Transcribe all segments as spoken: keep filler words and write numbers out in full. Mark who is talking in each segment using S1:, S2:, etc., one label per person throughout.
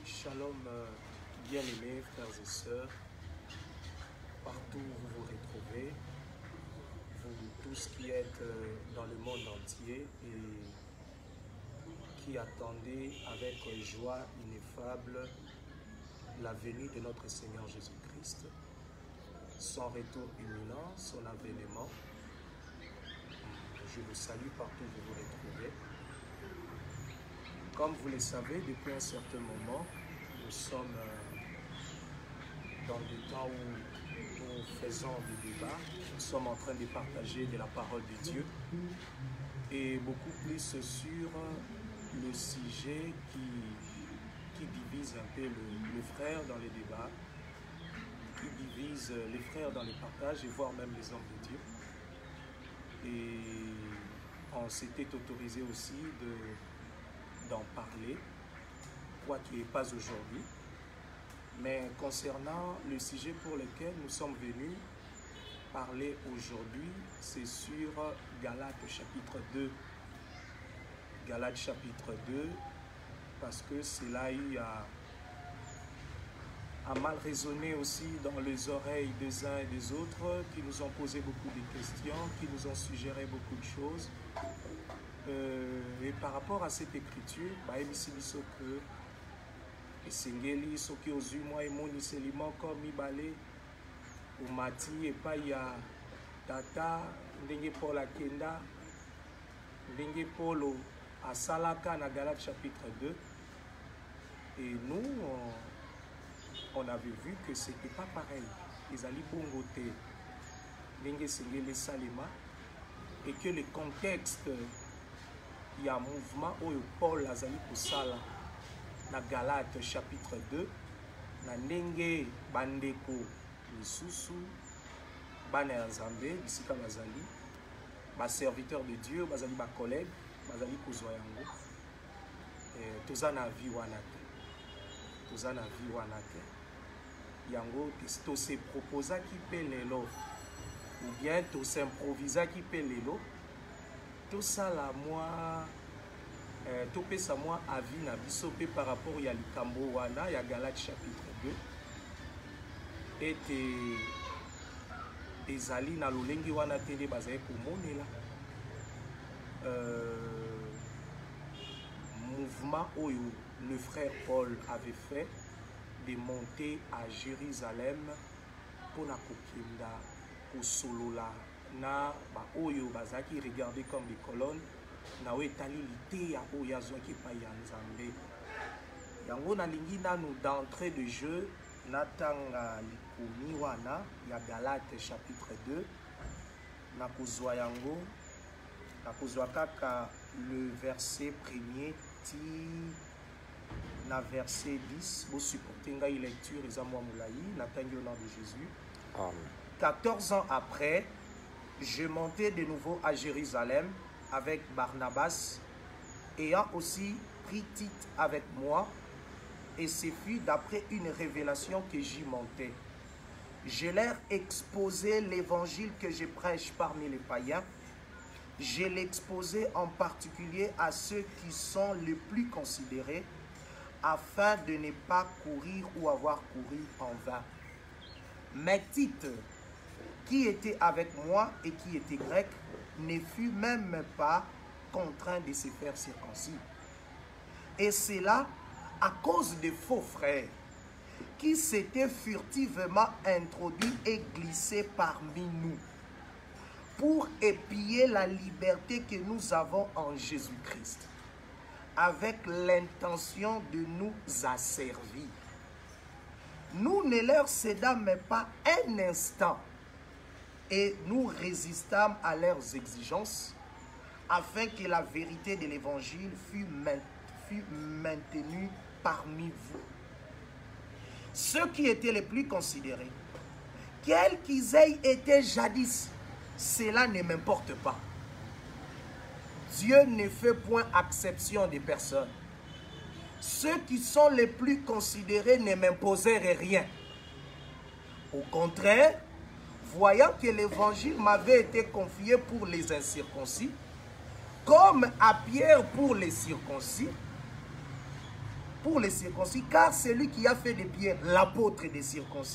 S1: Shalom, euh, bien-aimés frères et sœurs, partout où vous vous retrouvez, vous tous qui êtes euh, dans le monde entier et qui attendez avec joie ineffable la venue de notre Seigneur Jésus-Christ, son retour imminent, son avènement. Je vous salue partout où vous vous retrouvez. Comme vous le savez, depuis un certain moment, nous sommes dans des temps où nous faisons des débats, nous sommes en train de partager de la parole de Dieu et beaucoup plus sur le sujet qui, qui divise un peu le, le frère dans les débats, qui divise les frères dans les partages et voire même les hommes de Dieu. Et on s'était autorisé aussi de d'en parler, quoi qu'il n'est pas aujourd'hui. Mais concernant le sujet pour lequel nous sommes venus parler aujourd'hui, c'est sur Galates chapitre deux. Galates chapitre deux, parce que cela a eu à, à mal résonner aussi dans les oreilles des uns et des autres, qui nous ont posé beaucoup de questions, qui nous ont suggéré beaucoup de choses. Euh, et par rapport à cette écriture, bah, que Esengeli soki ozui moi emoni selimo comme ibale umati epaya tata ndenge Paul akenda ndenge Paulo asalaka na Galates chapitre deux. Et nous on, on avait vu que c'était pas pareil. Ils allaient bongote ndenge Esengeli salima et que le contexte il y a un mouvement où Paul azali kusala na Galates chapitre deux na ndenge bandeko misusu bana ya Nzambe bisika bazali ba serviteurs de Dieu bazali ba collègues bazali kozwa yango eh toza na vie wana te toza na vie wana te yango to se proposa ki pe lelo ou bien to s'improvisa ki pe lelo tout ça là moi euh, tout ça moi avis na biso pe par rapport ya likambo wana ya Galates chapitre deux et ezali na lolengi wana tende bazali komonela euh, mouvement oyo le frère Paul avait fait de monter à Jérusalem pour na kokenda kosolola na ba oyo bazaki regarder comme des colonnes na wetalilité ya oyo azwaki pa ya Nzambe yango na lingi nanu d'entrée de jeu natanga likomi wana ya Galates chapitre deux na kozwa yango na kozwa kaka le verset premier ti na verset dix bo supporter ngai lecture eza mwa mulai natangi au nom de Jésus. Amen. quatorze ans après, je montais de nouveau à Jérusalem avec Barnabas, ayant aussi pris Tite avec moi, et ce fut d'après une révélation que j'y montais. Je leur exposais l'évangile que je prêche parmi les païens. Je l'exposais en particulier à ceux qui sont les plus considérés, afin de ne pas courir ou avoir couru en vain. Mais Tite, qui était avec moi et qui était grec, ne fut même pas contraint de se faire circoncis. Et cela à cause des faux frères qui s'étaient furtivement introduits et glissés parmi nous pour épier la liberté que nous avons en Jésus-Christ, avec l'intention de nous asservir. Nous ne leur cédâmes pas un instant et nous résistâmes à leurs exigences afin que la vérité de l'évangile fût maintenue parmi vous. Ceux qui étaient les plus considérés, quels qu'ils aient été jadis, cela ne m'importe pas. Dieu ne fait point exception des personnes. Ceux qui sont les plus considérés ne m'imposèrent rien. Au contraire, voyant que l'évangile m'avait été confié pour les incirconcis, comme à Pierre pour les circoncis, pour les circoncis, car celui qui a fait de Pierre l'apôtre des circoncis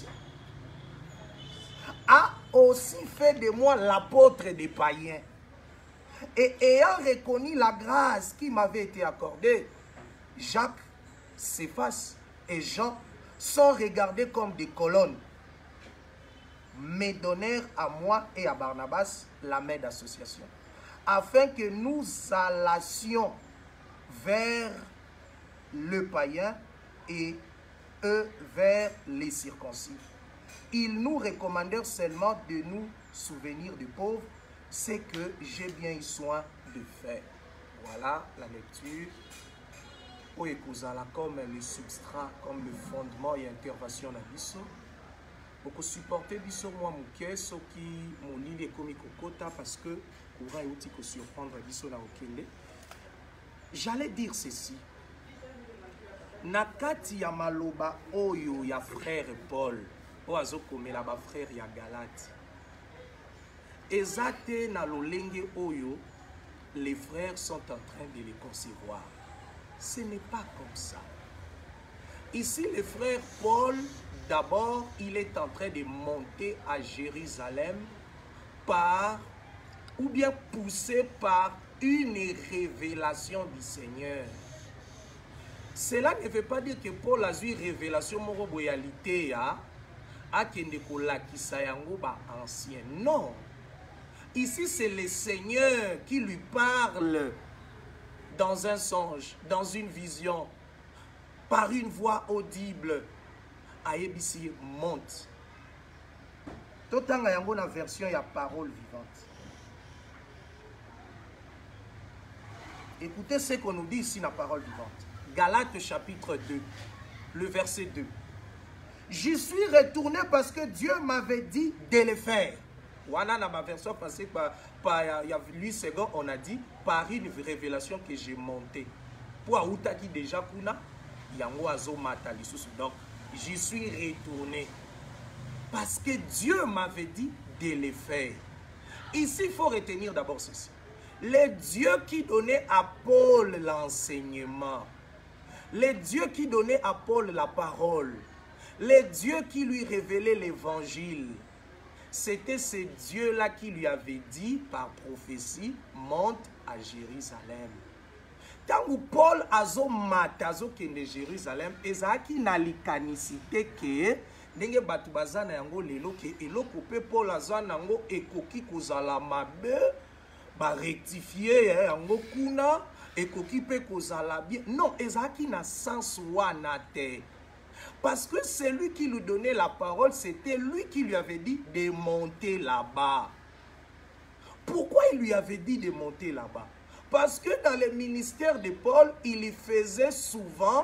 S1: a aussi fait de moi l'apôtre des païens. Et ayant reconnu la grâce qui m'avait été accordée, Jacques, Céphas et Jean sont regardés comme des colonnes, mais donnèrent à moi et à Barnabas la main d'association, afin que nous allassions vers le païen et eux vers les circoncis. Ils nous recommandèrent seulement de nous souvenir du pauvre, c'est que j'ai bien eu soin de faire. Voilà la lecture. Comme le substrat, comme le fondement et intervention de biso. Pour supporter biso moi mouké, ce qui mon lit est comme kokota parce que courant est outil que surprendre biso na okende. J'allais dire ceci. Nakati ya maloba oyo ya frère Paul, oazo komela ba frère ya Galate. Ezate na lolenge oyo, les frères sont en train de les concevoir. Ce n'est pas comme ça. Ici, le frère Paul, d'abord, il est en train de monter à Jérusalem par, ou bien poussé par une révélation du Seigneur. Cela ne veut pas dire que Paul a eu une révélation moroboyalité à Kendeko Kisayango ancien. Non. Ici, c'est le Seigneur qui lui parle dans un songe, dans une vision, par une voix audible. Aébissi monte. Tout le temps, il y a une version, il y a parole vivante. Écoutez ce qu'on nous dit ici dans la parole vivante. Galates chapitre deux, le verset deux. Je suis retourné parce que Dieu m'avait dit de le faire. Voilà, dans ma version passée, par, par, il y a huit secondes, on a dit, par une révélation que j'ai montée. Pour Aoutaki déjà, Kuna, Yango Azo Matali. Donc, j'y suis retourné. Parce que Dieu m'avait dit de le faire. Ici, il faut retenir d'abord ceci. Le Dieu qui donnait à Paul l'enseignement, le Dieu qui donnait à Paul la parole, le Dieu qui lui révélait l'évangile, c'était ce Dieu-là qui lui avait dit par prophétie, monte à Jérusalem. Tant que Paul azo matazo kende Jérusalem, ezaki na likanisite ke ndenge batu bazana yango lelo ke eloko pe Paul azana yango ekoki kozala mabe ba rectifier yango kuna ekoki pe kozala bien. Non, ezaki na sens wana te. Parce que celui qui lui donnait la parole, c'était lui qui lui avait dit de monter là-bas. Pourquoi il lui avait dit de monter là-bas? Parce que dans le ministère de Paul, il faisait souvent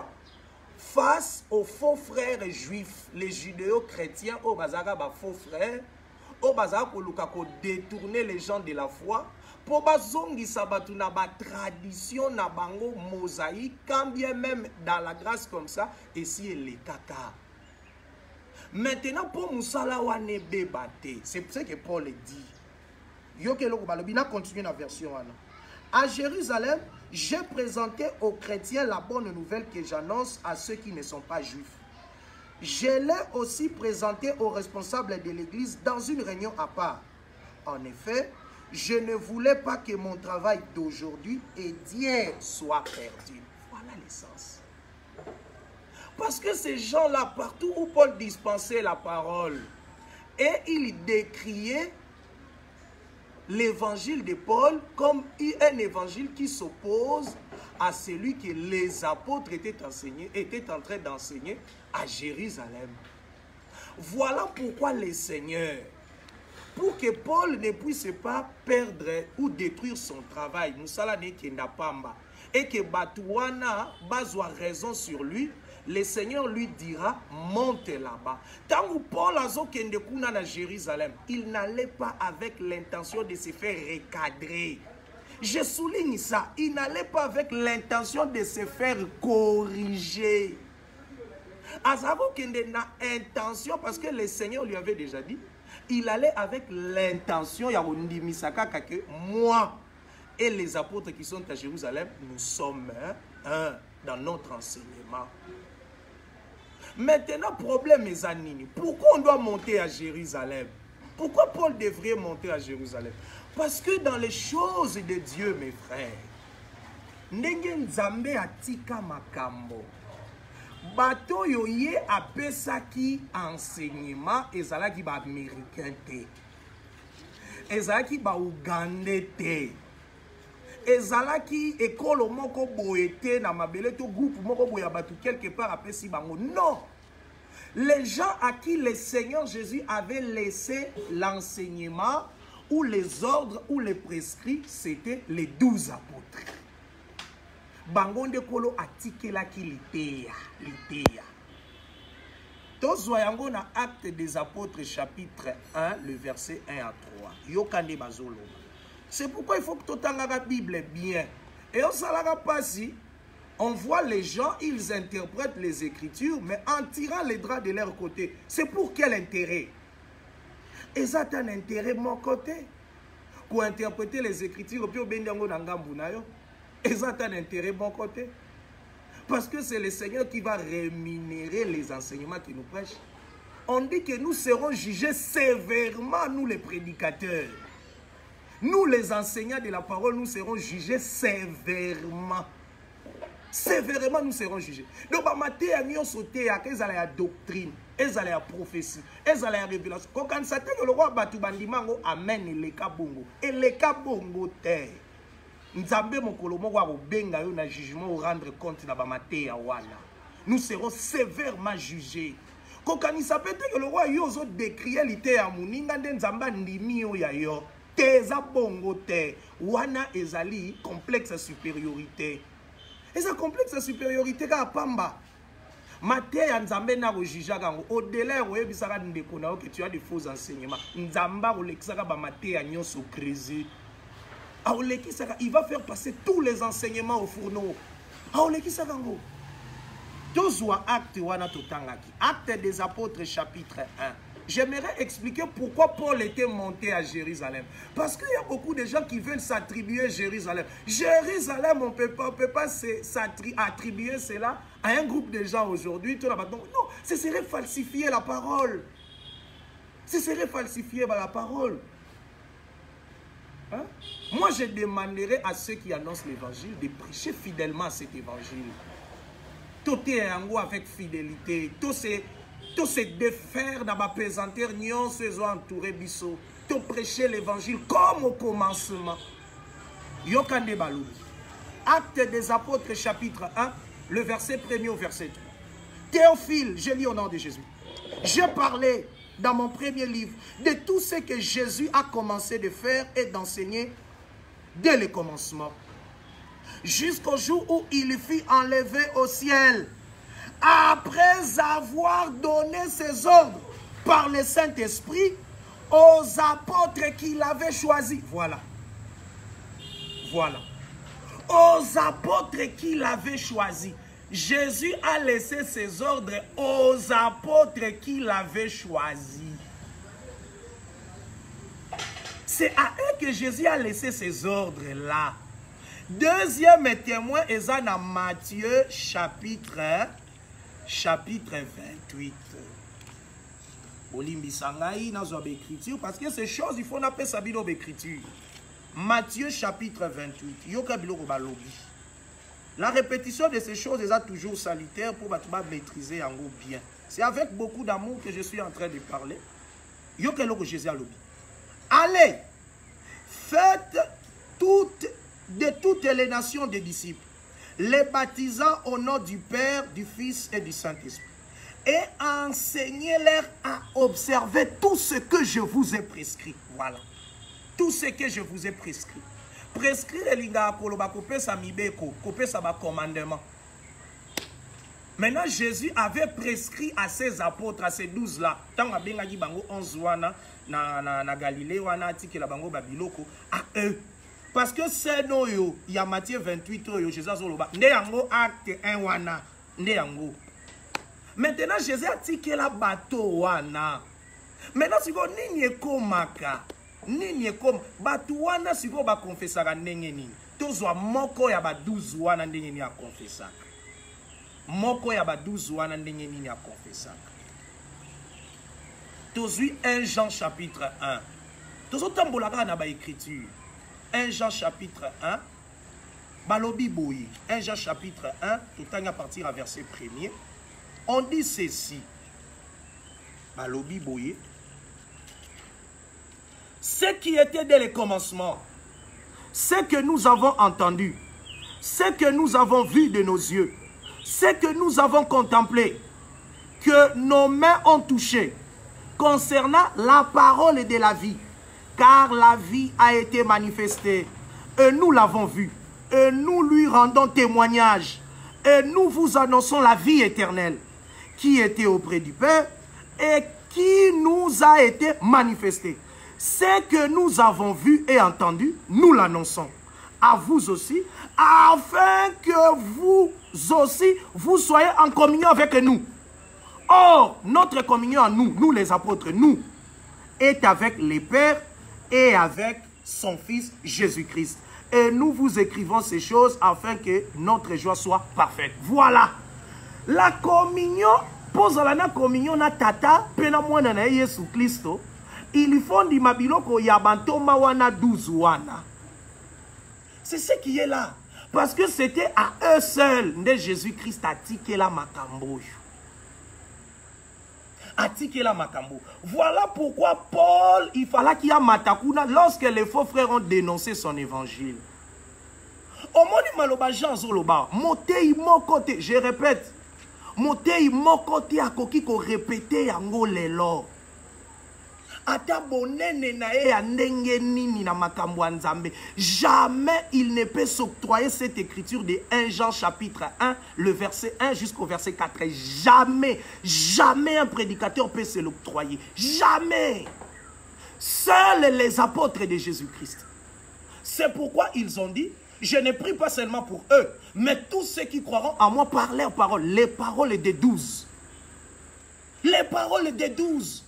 S1: face aux faux frères juifs, les judéo-chrétiens, au bazaka ba faux frères, au bazaka ko détourner les gens de la foi, pour bazongi sabatu na ba tradition na bango mosaïque, quand bien même dans la grâce comme ça, ici il est caca. Maintenant pour Moussala wane bebate, c'est pour ça que Paul dit. Yo ke loko balobina continue la version wana. À Jérusalem, j'ai présenté aux chrétiens la bonne nouvelle que j'annonce à ceux qui ne sont pas juifs. Je l'ai aussi présenté aux responsables de l'Église dans une réunion à part. En effet, je ne voulais pas que mon travail d'aujourd'hui et d'hier soit perdu. Voilà l'essence. Parce que ces gens-là, partout où Paul dispensait la parole, et il décriait l'évangile de Paul comme un évangile qui s'oppose à celui que les apôtres étaient, enseignés, étaient en train d'enseigner à Jérusalem. Voilà pourquoi les seigneurs, pour que Paul ne puisse pas perdre ou détruire son travail, et que Batouana bazwa raison sur lui, le Seigneur lui dira, monte là-bas. Tant que Paul a zokende kuna na Jérusalem, il n'allait pas avec l'intention de se faire recadrer. Je souligne ça, il n'allait pas avec l'intention de se faire corriger. Azavo kende na intention, parce que le Seigneur lui avait déjà dit, il allait avec l'intention, ya que moi et les apôtres qui sont à Jérusalem, nous sommes hein, un dans notre enseignement. Maintenant, problème est Zanini. Pourquoi on doit monter à Jérusalem? Pourquoi Paul devrait monter à Jérusalem? Parce que dans les choses de Dieu, mes frères, ndenge nzambe atika makambo, bato yo ye apesaki enseignement ezalaki ba américain te, ezalaki ba ougandais te, ezalaki ekolo moko boye te na mabele to groupe moko boya bato quelque part apesi bango. Non, les gens à qui le Seigneur Jésus avait laissé l'enseignement ou les ordres ou les prescrits, c'était les douze apôtres. Bangonde kolo atikelaki litéa, litéa. Tozwa yango na Acte des Apôtres chapitre un, le verset un à trois. Yokande bazolo. C'est pourquoi il faut que tu aies la Bible bien. Et on s'en pas si on voit les gens, ils interprètent les Écritures, mais en tirant les draps de leur côté. C'est pour quel intérêt? Et ça a un intérêt de mon côté. Pour interpréter les Écritures, puis au Bendango Nangambunayo. Et ça a un intérêt de mon côté. Parce que c'est le Seigneur qui va rémunérer les enseignements qu'il nous prêche. On dit que nous serons jugés sévèrement, nous les prédicateurs. Nous les enseignants de la parole, nous serons jugés sévèrement. Sévèrement, nous serons jugés. Donc, maté à nous sauter à qu'ils allaient à doctrine, ils allaient à prophétie, ils allaient à révélation. Quand on s'attend que le roi Batu Bandimango amène les kabongo. Et les kabongo terre. Nzambe mokolo moko wa benga yo na jugement ou rendre compte na ba maté ya wana. Nous serons sévèrement jugés. Quand on s'appelle que le roi yozo décrier l'ité à muninga de nzamba ndimi yo ya yo. Teza bongo te. Wana ezali complexe supériorité. Et ça complexe supériorité ka pamba. Maté ya nzambe na rojija gango au-delà oye bisaka ndeko na que tu as des faux enseignements. Nzamba rolexaka ba maté ya nyonso créé. Il va faire passer tous les enseignements au fourneau. Acte des Apôtres chapitre un. J'aimerais expliquer pourquoi Paul était monté à Jérusalem. Parce qu'il y a beaucoup de gens qui veulent s'attribuer Jérusalem. Jérusalem, on ne peut pas, on peut pas attribuer cela à un groupe de gens aujourd'hui. Non, ce serait falsifier la parole. Ce serait falsifier la parole. Hein? Moi, je demanderai à ceux qui annoncent l'évangile de prêcher fidèlement cet évangile. Tout est en avec fidélité. Tout se défaire dans ma pesanteur, nion se entouré biso. Tout prêcher l'évangile comme au commencement. Yokande Balou. Acte des Apôtres, chapitre un, le verset premier au verset trois. Théophile, je lis au nom de Jésus. Je parlais dans mon premier livre de tout ce que Jésus a commencé de faire et d'enseigner dès le commencement, jusqu'au jour où il fut enlevé au ciel, après avoir donné ses ordres par le Saint-Esprit aux apôtres qu'il avait choisis. Voilà. Voilà. Aux apôtres qu'il avait choisis. Jésus a laissé ses ordres aux apôtres qu'il avait choisis. C'est à eux que Jésus a laissé ces ordres-là. Deuxième témoin est dans Matthieu chapitre, chapitre vingt-huit. Parce que ces choses, il faut appeler ça une écriture. Matthieu chapitre vingt-huit. La répétition de ces choses est toujours salutaire pour maîtriser en gros bien. C'est avec beaucoup d'amour que je suis en train de parler. Jésus a dit. Allez, faites toutes, de toutes les nations des disciples, les baptisant au nom du Père, du Fils et du Saint-Esprit, et enseignez-leur à observer tout ce que je vous ai prescrit. Voilà. Tout ce que je vous ai prescrit. Prescrire les gars, commandement. Maintenant, Jésus avait prescrit à ses apôtres, à ces douze là, tant que benga bango onze wana na na na Galilée wana tiki la bango babiloko à eux. Parce que c'est no yo, il y a Matthieu vingt-huit yo Jésus a zoloba. Nde yango acte un wana, nde yango. Maintenant Jésus a tiki la bateau wana. Maintenant si vous nini komaka, nini kom bateau wana si vous ba confessera ndenge nini. tozwa moko ya ba douze wana ndenge ni akonfesaka. Moko ya ba douze wana ndenge ni akonfesaka. Tozwi un Jean chapitre un. Tozotambolaka na ba écriture. un Jean chapitre un. Balobi boyi. un Jean chapitre un. Tout à partir à verset premier. On dit ceci. Balobi boyi. Ce qui était dès le commencement, ce que nous avons entendu, ce que nous avons vu de nos yeux, ce que nous avons contemplé, que nos mains ont touché, concernant la parole de la vie, car la vie a été manifestée, et nous l'avons vue, et nous lui rendons témoignage, et nous vous annonçons la vie éternelle, qui était auprès du Père, et qui nous a été manifestée. Ce que nous avons vu et entendu, nous l'annonçons à vous aussi, afin que vous aussi, vous soyez en communion avec nous. Or, notre communion à nous, nous les apôtres, nous, est avec les pères et avec son Fils Jésus-Christ. Et nous vous écrivons ces choses afin que notre joie soit parfaite. Voilà. La communion, pose la communion na tata, pena mwana na Yesu Christo. Il faut di mabiloko ya bantoma wana douze wana. C'est ce qui est là. Parce que c'était à eux seuls de Jésus-Christ a tiqué la makambo. A tiqué la makambo. Voilà pourquoi Paul, il fallait qu'il y ait matakuna lorsque les faux frères ont dénoncé son évangile. Au moni maloba Jean Zoloba, motei mokote, je répète, motei mokote a koki ko répéter yango lelo. Ata bonene na e ya ndenge nini na makambo nzambe. Jamais il ne peut s'octroyer cette écriture de un Jean chapitre un, le verset un jusqu'au verset quatre. Jamais, jamais un prédicateur peut se l'octroyer. Jamais. Seuls les apôtres de Jésus-Christ. C'est pourquoi ils ont dit, je ne prie pas seulement pour eux, mais tous ceux qui croiront en moi par leurs paroles. Les paroles des douze. Les paroles des douze.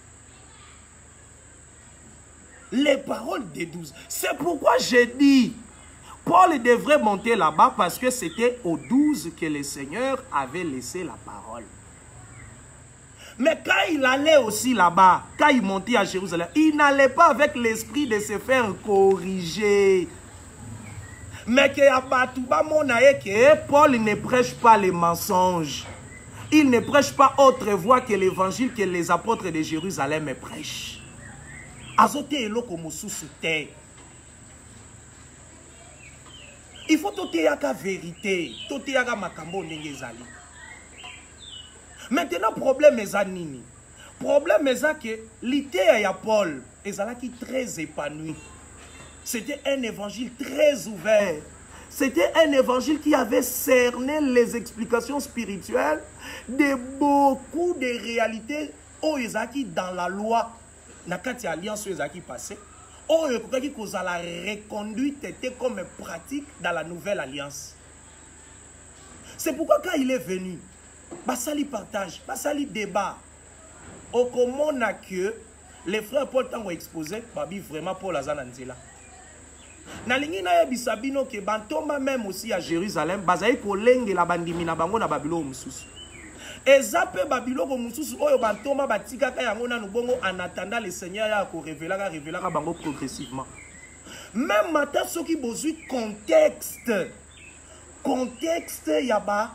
S1: Les paroles des douze. C'est pourquoi j'ai dit, Paul devrait monter là-bas parce que c'était aux douze que le Seigneur avait laissé la parole. Mais quand il allait aussi là-bas, quand il montait à Jérusalem, il n'allait pas avec l'esprit de se faire corriger. Mais que Paul ne prêche pas les mensonges. Il ne prêche pas autre voie que l'évangile que les apôtres de Jérusalem prêchent. Il faut que la vérité, que la makambo nengezali. Maintenant, problème est nini. Problème est que l'idée de Paul est très épanoui. C'était un évangile très ouvert. C'était un évangile qui avait cerné les explications spirituelles de beaucoup de réalités dans la loi. Na kati alliance qui passait, oh qui cause la reconduite était comme pratique dans la nouvelle alliance. C'est pourquoi quand il est venu, basali partage, basali débat, au comment on a que les frères Paul t'ont exposé, babi vraiment Paul Azananzela. Na lingi na bisabino ke bantoma même aussi à Jérusalem, bazai kolenge la bandimi na bango na babilo mususu. Ezape babiloko mususu oyo bantoma batika ka yango na nubongo en attendant le Seigneur ya ko révéler ka révéler ka bango progressivement. Même matin ceux qui besoin contexte contexte ya ba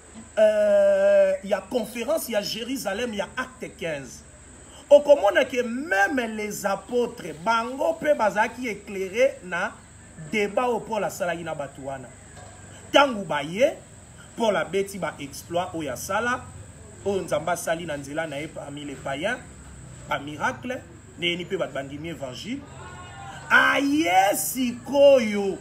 S1: euh ya conférence ya Jérusalem ya acte quinze. Au comment que même les apôtres bango pe bazaki éclairé na débat au pour la sala ina batuana. Tangu baye pour la beti ba exploit o ya sala o nzamba sali na nzela na parmi les païens par miracle ne ni pe bat bandimi évangile aye sikoyo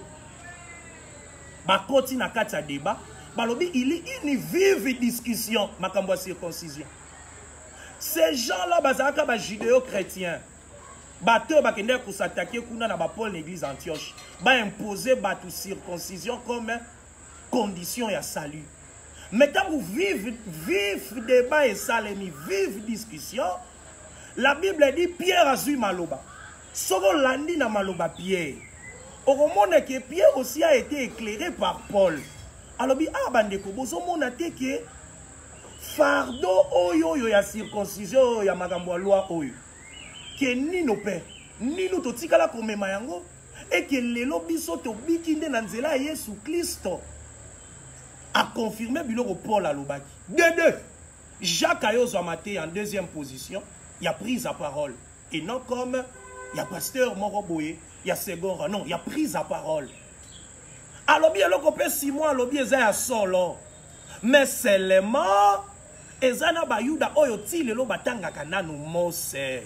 S1: ba koti na kati ya débat balobi il y a une vive discussion makambo circoncision. Ces gens-là bazaka ba judéo-chrétiens bateau ba kende ko s'attaquer kuna na ba Paul l'église Antioche ba imposer ba tout circoncision comme condition ya salut. Mais quand vous vivez vif débat et salemi, vive discussion, la Bible dit Pierre a su maloba. Soko landi na maloba Pierre. Au moment que Pierre aussi a été éclairé par Paul. Alors, ah, bandeko, bozo monate que fardeau oyo yo ya circoncision ya makambo loi oyo. Que ni nos pères, ni nous totikala komema yango et que lelo biso to bikinde na nzela Yesu Kristo a confirmé biloko Paul alobaki. De deux, Jacques Ayozo Amate en deuxième position, il a pris sa parole. Et non comme il y a pasteur Moroboye, il y a second, non, il a pris sa parole. Alors bien le copé Simon alobi eza solo. Mais seulement ezana bayuda oyo ti lelo batanga kananu Mose.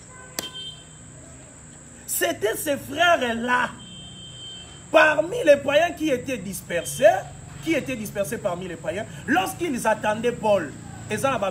S1: C'était ces frères-là, parmi les païens qui étaient dispersés, qui étaient dispersés parmi les païens, lorsqu'ils attendaient Paul, ils ont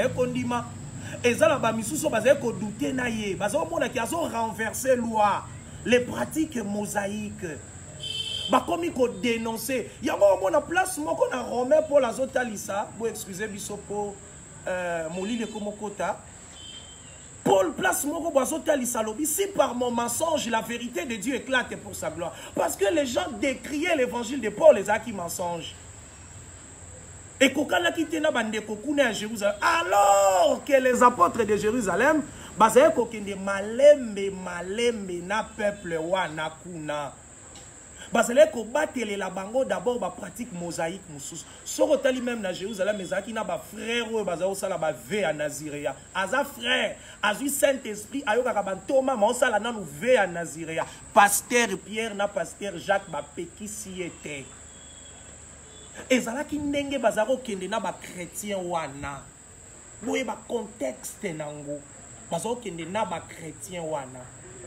S1: douté, ils ont renversé loi, les pratiques mosaïques. Bah comme il faut dénoncer, il y a un place moi qu'on a Romain pour la zotalisa, vous excusez bisopo, moli de komokota. Paul place mon lobby. Si par mon mensonge la vérité de Dieu éclate pour sa gloire. Parce que les gens décriaient l'évangile de Paul, les acquis mensonges. Et kokana kitena bande kokune à Jérusalem. Alors que les apôtres de Jérusalem, basaye kokende malembe malembe na peuple wana kuna. Basaye ko batele la bango d'abord ba pratique mosaïque mususu. Sorotali même na Jérusalem ezaki na ba frère ou basaye osala ba ve à Naziréa. Aza frère, azu Saint-Esprit ayoka ka bantoma ma osala nanu ve à Naziréa. Pasteur Pierre na pasteur Jacques ba pekisi était. Ezalaki ndenge bazaro kende na ba chrétien wana. Boye ba contexte nango. Bazaro kende na ba chrétien wana.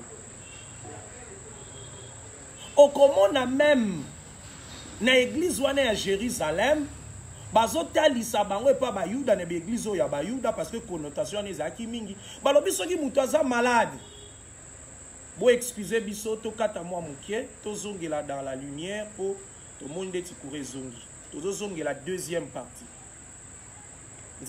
S1: Au komona même na église wana à Jérusalem, bazotalisa bango e pa ba Yuda na église ya ba Yuda parce que connotation ezaki mingi. Balobi soki mutu aza malade. Bo excusez biso to kata moi mukie, to zongela dans la lumière pour to monde ti courir zongi. To zongela la deuxième partie.